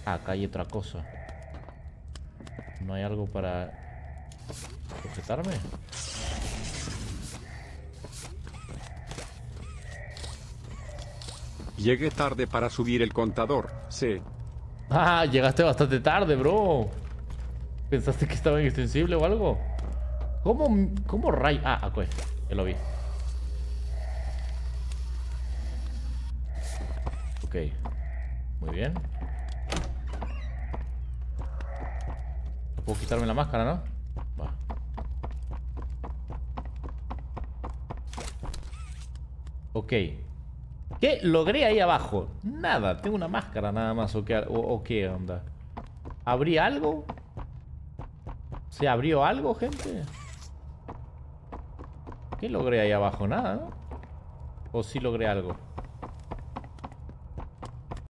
Ah, acá hay otra cosa. ¿No hay algo para sujetarme? Llegué tarde para subir el contador, sí. Ah, llegaste bastante tarde, bro. ¿Pensaste que estaba inextensible o algo? ¿Cómo ray? Ah, ok, ya lo vi. Ok, muy bien. No puedo quitarme la máscara, ¿no? Va. Ok. ¿Qué logré ahí abajo? Nada, tengo una máscara nada más. ¿O qué onda? ¿Abrí algo? ¿Se abrió algo, gente? ¿Qué logré ahí abajo? Nada, ¿no? ¿O sí logré algo?